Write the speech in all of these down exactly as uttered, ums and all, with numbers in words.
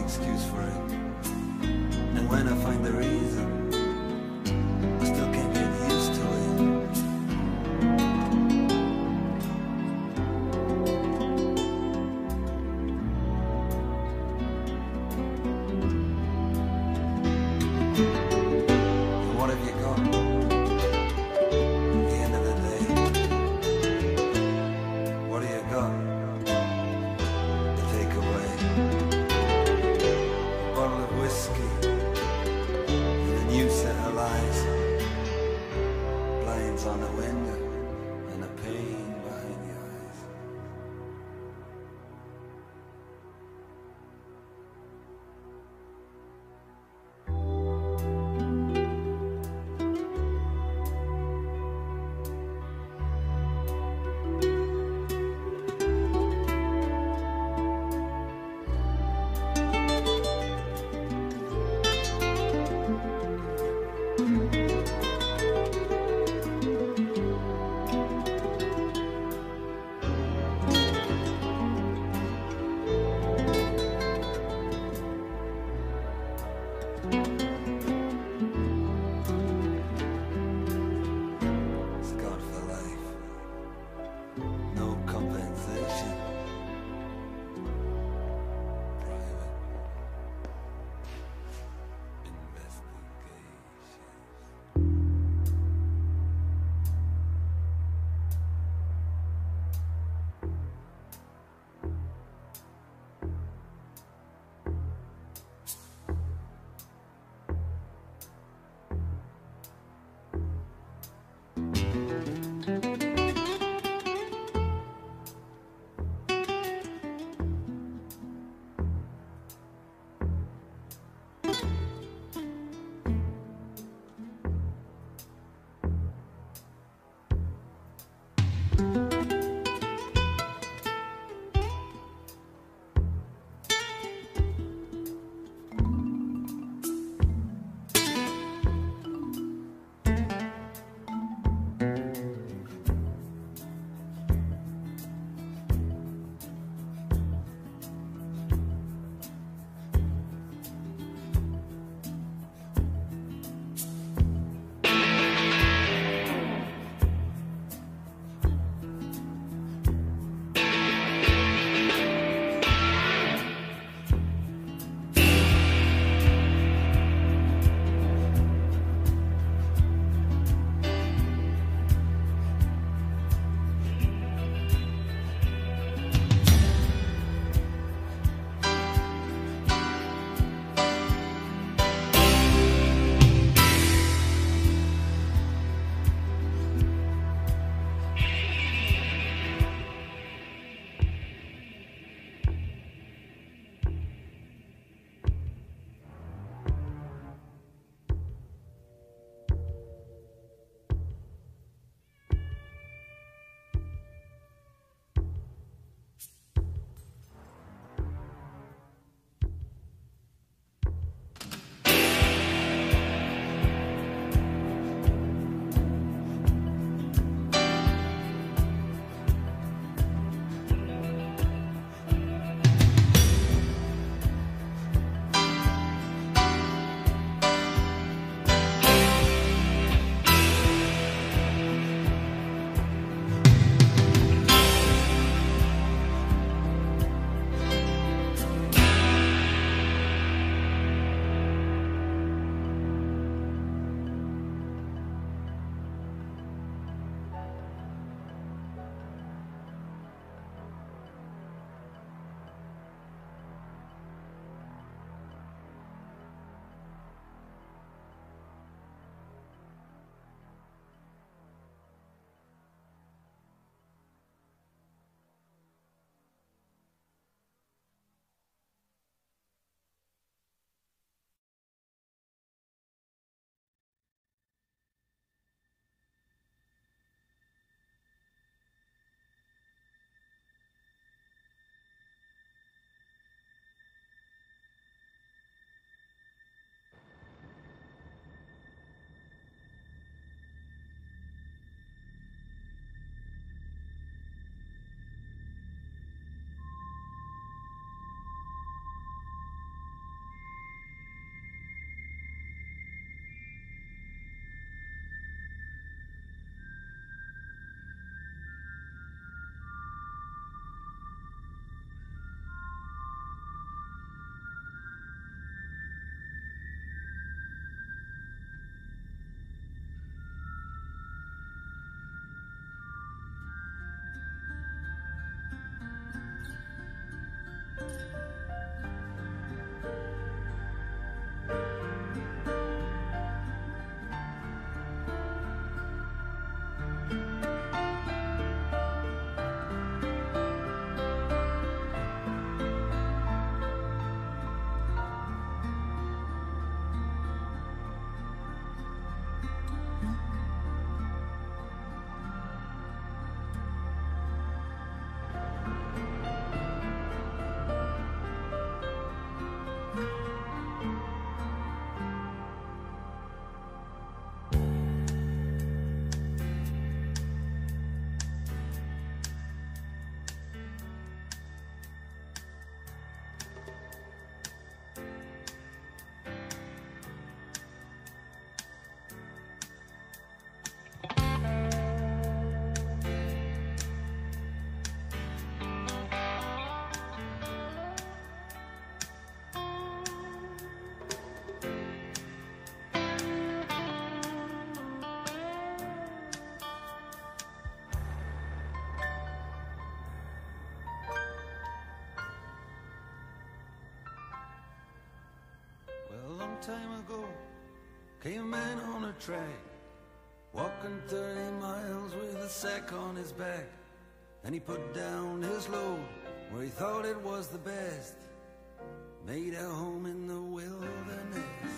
excuse for it. And when I find the reason, I still can't get used to it. And what have you got? At the end of the day, what have you got to take away? A bottle of whiskey and a new set of lies, blinds on the window and a pain behind the eyes. Scarred for life, no compensation. Private investigation. time ago came a man on a track, walking thirty miles with a sack on his back. And he put down his load where he thought it was the best, made a home in the wilderness.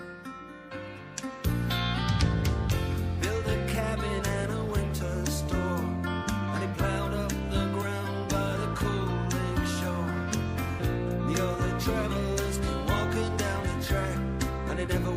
Built a cabin and a winter store, and he plowed up the ground by the cool lake shore. The other travelers came walking down the track, and they never